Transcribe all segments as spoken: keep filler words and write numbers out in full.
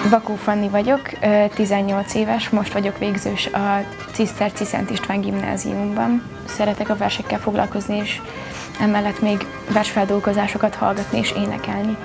Bakó Fanni vagyok, tizennyolc éves, most vagyok végzős a Ciszterci Szent István Gimnáziumban. Szeretek a versekkel foglalkozni, és emellett még versfeldolgozásokat hallgatni és énekelni.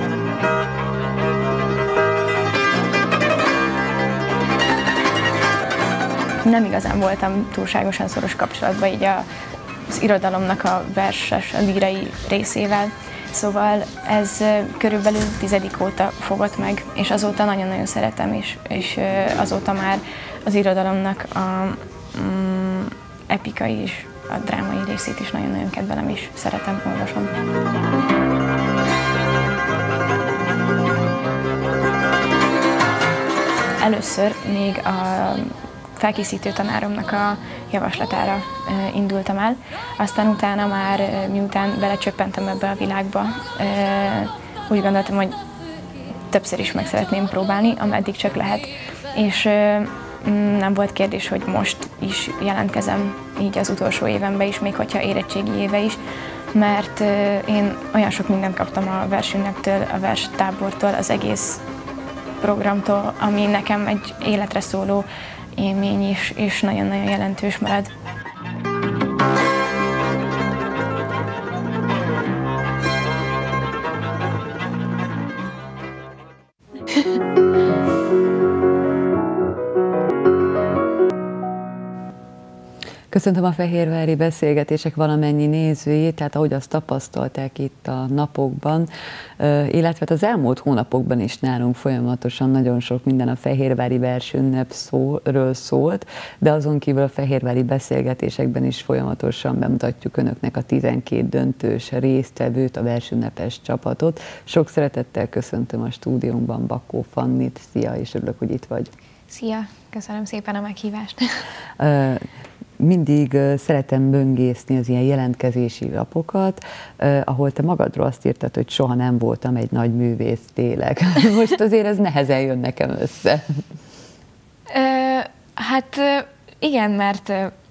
Nem igazán voltam túlságosan szoros kapcsolatban így a, az irodalomnak a verses, a lírai részével. Szóval ez körülbelül tizedik óta fogott meg, és azóta nagyon-nagyon szeretem, és, és azóta már az irodalomnak a mm, epikai és a drámai részét is nagyon-nagyon kedvelem, és szeretem, olvasom. Először még a felkészítő tanáromnak a javaslatára indultam el, aztán utána már, miután belecsöppentem ebbe a világba, úgy gondoltam, hogy többször is meg szeretném próbálni, ameddig csak lehet, és nem volt kérdés, hogy most is jelentkezem így az utolsó évemben is, még hogyha érettségi éve is, mert én olyan sok mindent kaptam a versünneptől, a verstábortól, az egész programtól, ami nekem egy életre szóló élmény is, és nagyon-nagyon jelentős marad. Köszöntöm a fehérvári beszélgetések valamennyi nézőjét, tehát ahogy azt tapasztalták itt a napokban, illetve az elmúlt hónapokban is nálunk folyamatosan nagyon sok minden a fehérvári versünnepről szólt, de azon kívül a fehérvári beszélgetésekben is folyamatosan bemutatjuk önöknek a tizenkét döntős résztvevőt, a versünnepes csapatot. Sok szeretettel köszöntöm a stúdiónkban Bakó Fannit. Szia, és örülök, hogy itt vagy. Szia, köszönöm szépen a meghívást. Mindig szeretem böngészni az ilyen jelentkezési lapokat, ahol te magadról azt írtad, hogy soha nem voltam egy nagy művész, tényleg. Most azért ez nehezen jön nekem össze. Hát igen, mert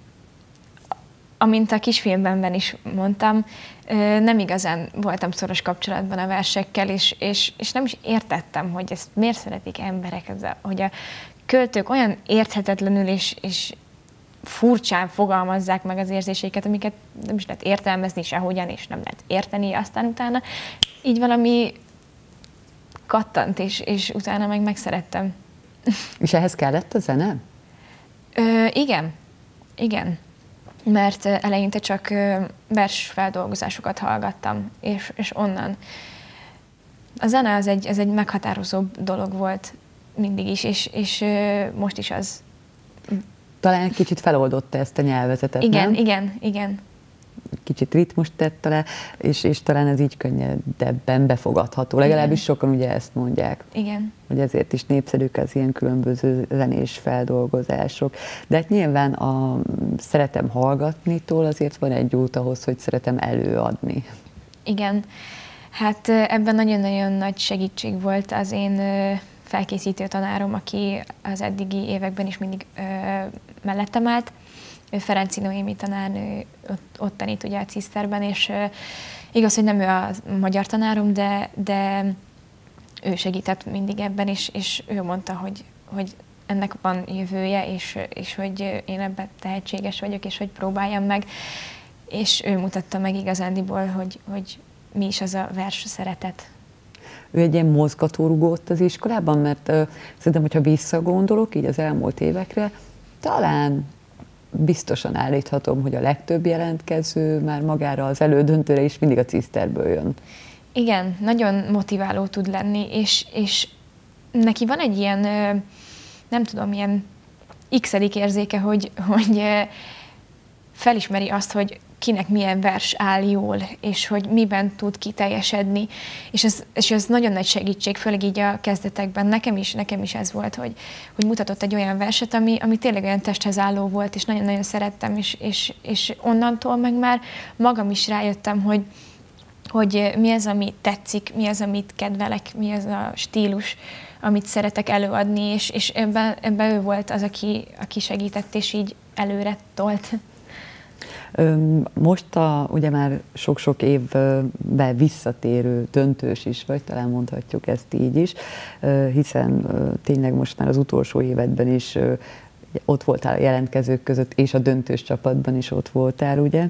amint a kisfilmben is mondtam, nem igazán voltam szoros kapcsolatban a versekkel, és, és, és nem is értettem, hogy ezt miért szeretik emberek, hogy a költők olyan érthetetlenül és, és furcsán fogalmazzák meg az érzéseiket, amiket nem is lehet értelmezni sehogyan, és nem lehet érteni, aztán utána így valami kattant, és, és utána meg megszerettem. És ehhez kellett a zene? Ö, igen, igen, mert eleinte csak versfeldolgozásokat hallgattam, és, és onnan. A zene az egy, az egy meghatározó dolog volt mindig is, és, és most is az. Talán egy kicsit feloldotta ezt a nyelvezetet, igen, nem? Igen, igen. Kicsit ritmust tett le, és, és talán ez így könnyedebben befogadható. Legalábbis sokan ugye ezt mondják. Igen. Hogy ezért is népszerűk az ilyen különböző zenés feldolgozások. De hát nyilván a szeretem hallgatnitól azért van egy út ahhoz, hogy szeretem előadni. Igen. Hát ebben nagyon-nagyon nagy segítség volt az én felkészítő tanárom, aki az eddigi években is mindig ö, mellettem állt. Ő Ferenci Noémi tanárnő, ott, ott tanít ugye a Ciszterben, és ö, igaz, hogy nem ő a magyar tanárom, de, de ő segített mindig ebben, és, és ő mondta, hogy, hogy ennek van jövője, és, és hogy én ebben tehetséges vagyok, és hogy próbáljam meg. És ő mutatta meg igazándiból, hogy, hogy mi is az a vers szeretet. Ő egy ilyen mozgatórugó ott az iskolában, mert uh, szerintem, hogyha visszagondolok így az elmúlt évekre, talán biztosan állíthatom, hogy a legtöbb jelentkező már magára az elődöntőre is mindig a Ciszterből jön. Igen, nagyon motiváló tud lenni, és, és neki van egy ilyen, nem tudom, ilyen x-edik érzéke, hogy, hogy felismeri azt, hogy kinek milyen vers áll jól, és hogy miben tud kiteljesedni, és ez, és ez nagyon nagy segítség, főleg így a kezdetekben. Nekem is, nekem is ez volt, hogy, hogy mutatott egy olyan verset, ami, ami tényleg olyan testhez álló volt, és nagyon-nagyon szerettem, és, és, és onnantól meg már magam is rájöttem, hogy, hogy mi az, ami tetszik, mi az, amit kedvelek, mi az a stílus, amit szeretek előadni, és, és ebben, ebben ő volt az, aki, aki segített, és így előre tolt. Most a, ugye már sok-sok évbe visszatérő döntős is vagy, talán mondhatjuk ezt így is, hiszen tényleg most már az utolsó évedben is ott voltál a jelentkezők között, és a döntős csapatban is ott voltál, ugye?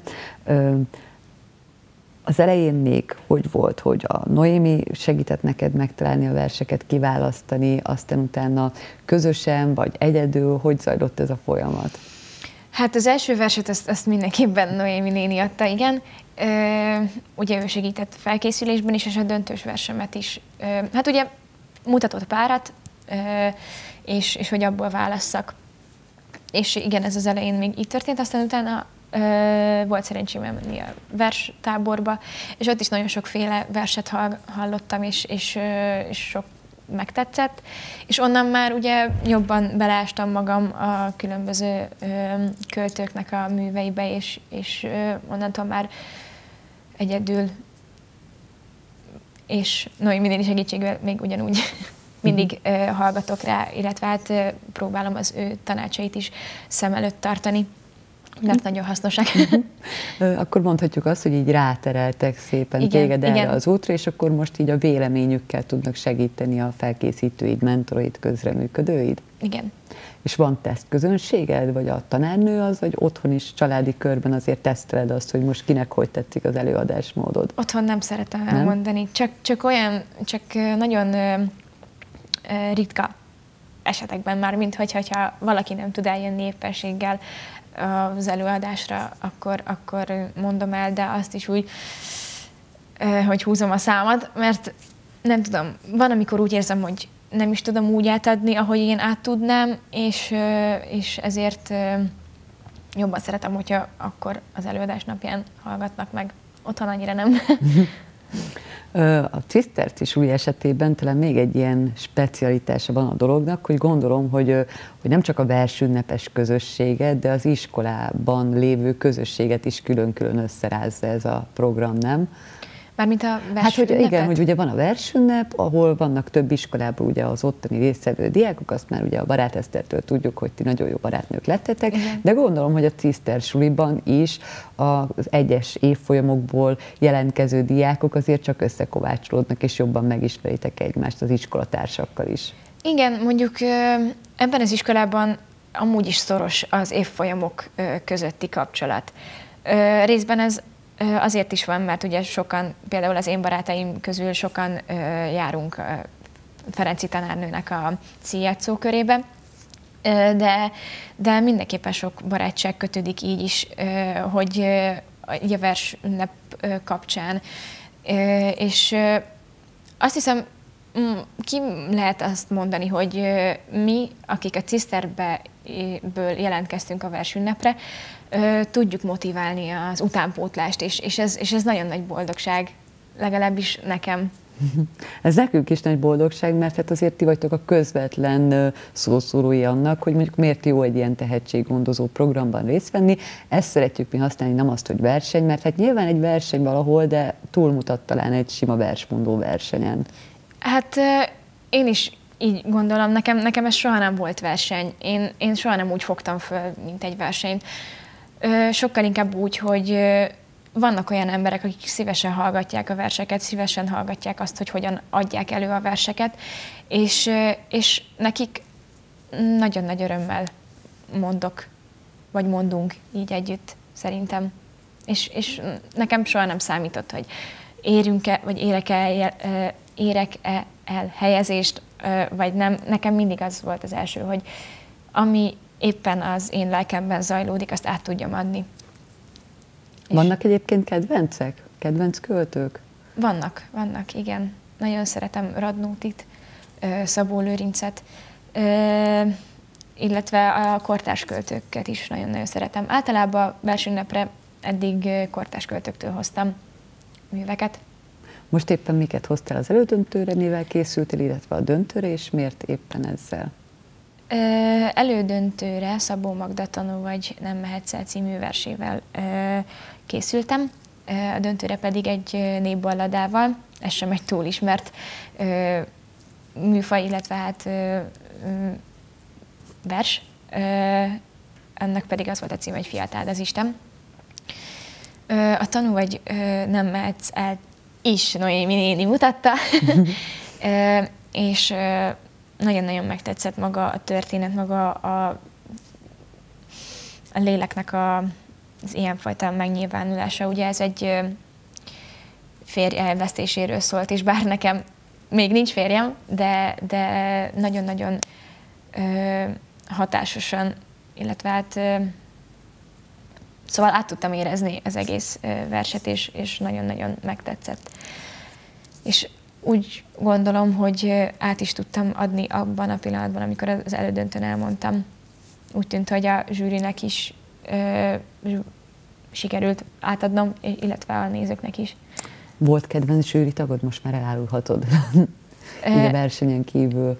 Az elején még hogy volt, hogy a Noémi segített neked megtalálni a verseket, kiválasztani, aztán utána közösen vagy egyedül, hogy zajlott ez a folyamat? Hát az első verset azt, azt mindenképpen Noémi néni adta, igen. Ö, ugye ő segített felkészülésben is, és a döntős versemet is. Ö, hát ugye mutatott párat, ö, és, és hogy abból válasszak. És igen, ez az elején még így történt, aztán utána ö, volt szerencsém elmenni a verstáborba, és ott is nagyon sokféle verset hall, hallottam, és, és, ö, és sok megtetszett, és onnan már ugye jobban beleástam magam a különböző ö, költőknek a műveibe, és, és ö, onnantól már egyedül, és Noémi néni segítségével még ugyanúgy mindig ö, hallgatok rá, illetve hát ö, próbálom az ő tanácsait is szem előtt tartani, mert nagyon hasznosak. Akkor mondhatjuk azt, hogy így rátereltek szépen igen, téged erre igen. az útra, és akkor most így a véleményükkel tudnak segíteni a felkészítőid, mentoroid, közreműködőid? Igen. És van tesztközönséged, vagy a tanárnő az, vagy otthon is családi körben azért teszteled azt, hogy most kinek hogy tetszik az előadásmódod? Otthon nem szeretem nem? elmondani, csak, csak olyan, csak nagyon ö, ö, ritka esetekben már, mint hogy, hogyha valaki nem tud eljönni éppenséggel az előadásra, akkor, akkor mondom el, de azt is úgy, hogy húzom a számat, mert nem tudom, van, amikor úgy érzem, hogy nem is tudom úgy átadni, ahogy én át tudnám, és, és ezért jobban szeretem, hogyha akkor az előadás napján hallgatnak meg. Otthon annyira nem. A Ciszterci esetében talán még egy ilyen specialitása van a dolognak, hogy gondolom, hogy, hogy nem csak a versünnepes közösséget, de az iskolában lévő közösséget is külön-külön összerázza ez a program, nem? Mármint a versünnepet? Hát, hogy igen, hogy ugye van a versünnep, ahol vannak több iskolában ugye az ottani résztvevő diákok, azt már ugye a Barát Esztertől tudjuk, hogy ti nagyon jó barátnők lettetek, igen. De gondolom, hogy a Ciszter suliban is az egyes évfolyamokból jelentkező diákok azért csak összekovácsolódnak, és jobban megismeritek egymást az iskolatársakkal is. Igen, mondjuk ebben az iskolában amúgy is szoros az évfolyamok közötti kapcsolat. Részben ez azért is van, mert ugye sokan, például az én barátaim közül sokan ö, járunk ö, Ferenci tanárnőnek a színjátszó körébe, ö, de, de mindenképpen sok barátság kötődik így is, ö, hogy ö, a versünnep ö, kapcsán. Ö, és ö, azt hiszem, ki lehet azt mondani, hogy ö, mi, akik a Ciszterből jelentkeztünk a versünnepre, Ö, tudjuk motiválni az utánpótlást, és, és, ez, és ez nagyon nagy boldogság, legalábbis nekem. Ez nekünk is nagy boldogság, mert hát azért ti vagytok a közvetlen szószórói annak, hogy mondjuk miért jó egy ilyen tehetséggondozó programban részt venni. Ezt szeretjük mi használni, nem azt, hogy verseny, mert hát nyilván egy verseny valahol, de túlmutat talán egy sima versmondó versenyen. Hát én is így gondolom, nekem, nekem ez soha nem volt verseny. Én, én soha nem úgy fogtam föl, mint egy versenyt. Sokkal inkább úgy, hogy vannak olyan emberek, akik szívesen hallgatják a verseket, szívesen hallgatják azt, hogy hogyan adják elő a verseket, és, és nekik nagyon nagy örömmel mondok, vagy mondunk így együtt, szerintem. És, és nekem soha nem számított, hogy érünk-e, vagy érek-e, érek-e el helyezést, vagy nem. Nekem mindig az volt az első, hogy ami éppen az én lelkemben zajlódik, azt át tudjam adni. Vannak egyébként kedvencek? Kedvenc költők? Vannak, vannak, igen. Nagyon szeretem Radnótit, Szabó Lőrincet, illetve a kortárs költőket is nagyon-nagyon szeretem. Általában versünnepre eddig kortárs költőktől hoztam műveket. Most éppen miket hoztál az elődöntőre, mivel készültél, illetve a döntőre, és miért éppen ezzel? Elődöntőre Szabó Magda Tanú vagy Nem mehetsz el című versével készültem, a döntőre pedig egy népballadával, ez sem egy túl ismert műfaj, illetve hát vers, ennek pedig az volt a cím, hogy Fiat áld az Isten. A tanú vagy nem mehetsz el is Noémi néni mutatta, és nagyon-nagyon megtetszett maga a történet, maga a, a léleknek a, az ilyenfajta megnyilvánulása. Ugye ez egy férj elvesztéséről szólt, és bár nekem még nincs férjem, de, de nagyon-nagyon hatásosan, illetve hát szóval át tudtam érezni az egész verset, és, és nagyon-nagyon megtetszett. És úgy gondolom, hogy át is tudtam adni abban a pillanatban, amikor az elődöntőn elmondtam. Úgy tűnt, hogy a zsűrinek is ö, sikerült átadnom, illetve a nézőknek is. Volt kedvenc zsűri tagod? Most már elárulhatod. Ugye versenyen kívül.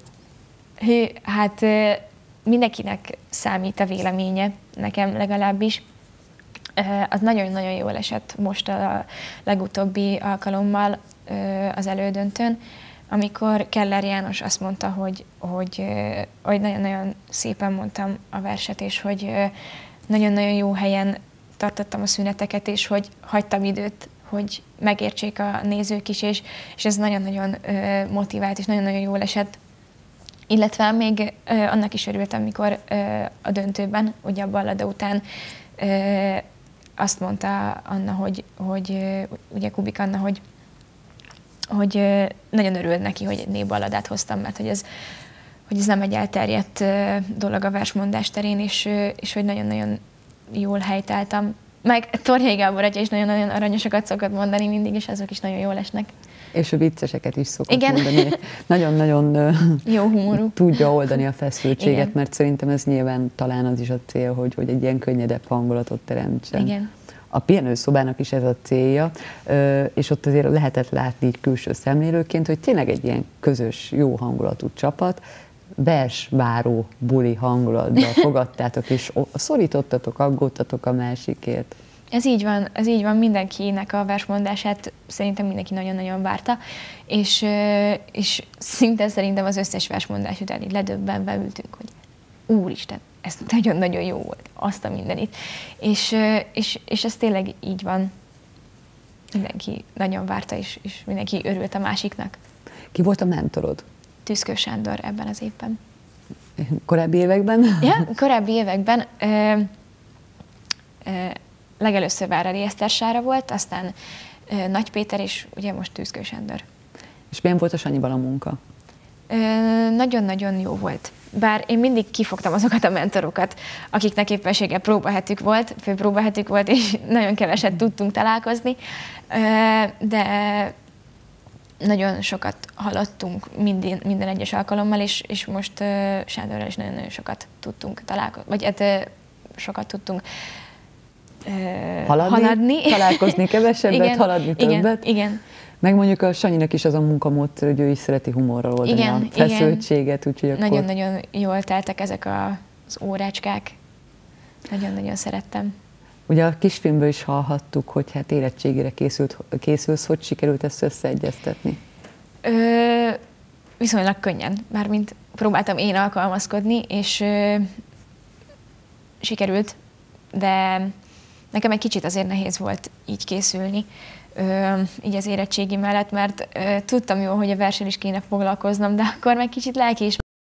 Hát mindenkinek számít a véleménye, nekem legalábbis. Az nagyon-nagyon jól esett most a legutóbbi alkalommal az elődöntőn, amikor Keller János azt mondta, hogy, hogy, hogy nagyon-nagyon szépen mondtam a verset, és hogy nagyon-nagyon jó helyen tartottam a szüneteket, és hogy hagytam időt, hogy megértsék a nézők is, és, és ez nagyon-nagyon motivált, és nagyon-nagyon jól esett. Illetve még annak is örültem, amikor a döntőben, ugye a ballada után azt mondta Anna, hogy, hogy ugye Kubik Anna, hogy, hogy nagyon örült neki, hogy egy népballadát hoztam, mert hogy ez, hogy ez nem egy elterjedt dolog a versmondás terén, és, és hogy nagyon-nagyon jól helytáltam. Meg Tornyai Gábor atya is nagyon-nagyon aranyosokat szokott mondani mindig, és azok is nagyon jól esnek. És a vicceseket is szokott Igen. mondani. Nagyon-nagyon jó humorú. Tudja oldani a feszültséget, Igen. mert szerintem ez nyilván talán az is a cél, hogy, hogy egy ilyen könnyedebb hangulatot teremtsen. Igen. A pihenőszobának is ez a célja, és ott azért lehetett látni így külső szemlélőként, hogy tényleg egy ilyen közös, jó hangulatú csapat, versváró buli hangulatban fogadtátok, és szorítottatok, aggódtatok a másikért. Ez így van, ez így van, mindenkinek a versmondását szerintem mindenki nagyon-nagyon várta, és, és szinte szerintem az összes versmondás után így ledöbbenve ültünk, hogy úristen, ez nagyon-nagyon jó volt, azt a mindenit. És, és, és ez tényleg így van. Mindenki nagyon várta, és, és mindenki örült a másiknak. Ki volt a mentorod? Tüszkő Sándor ebben az évben. Korábbi években? Ja, korábbi években ö, ö, legelőször Váradi Eszter Sára volt, aztán ö, Nagy Péter, és ugye most Tüszkő Sándor. És milyen volt a Sanyival a munka? Ö, nagyon-nagyon jó volt. Bár én mindig kifogtam azokat a mentorokat, akiknek éppenséggel próbahetük volt, főpróbahetük volt, és nagyon keveset tudtunk találkozni, ö, de nagyon sokat hallottunk minden, minden egyes alkalommal, és, és most uh, Sándorral is nagyon-nagyon sokat tudtunk találkozni, vagy hát uh, sokat tudtunk uh, haladni, haladni. Találkozni kevesebbet, igen, haladni többet. Igen, igen. Meg mondjuk a Sanyinak is az a munkamódszer, hogy ő is szereti humorral oldani igen, a feszültséget. Úgyhogy akkor... Nagyon-nagyon jól teltek ezek a, az órácskák. Nagyon-nagyon szerettem. Ugye a kisfilmből is hallhattuk, hogy hát érettségére készült, készülsz, hogy sikerült ezt összeegyeztetni? Ö, viszonylag könnyen, mármint próbáltam én alkalmazkodni, és ö, sikerült, de nekem egy kicsit azért nehéz volt így készülni, ö, így az érettségi mellett, mert ö, tudtam jól, hogy a verssel is kéne foglalkoznom, de akkor meg kicsit lelki is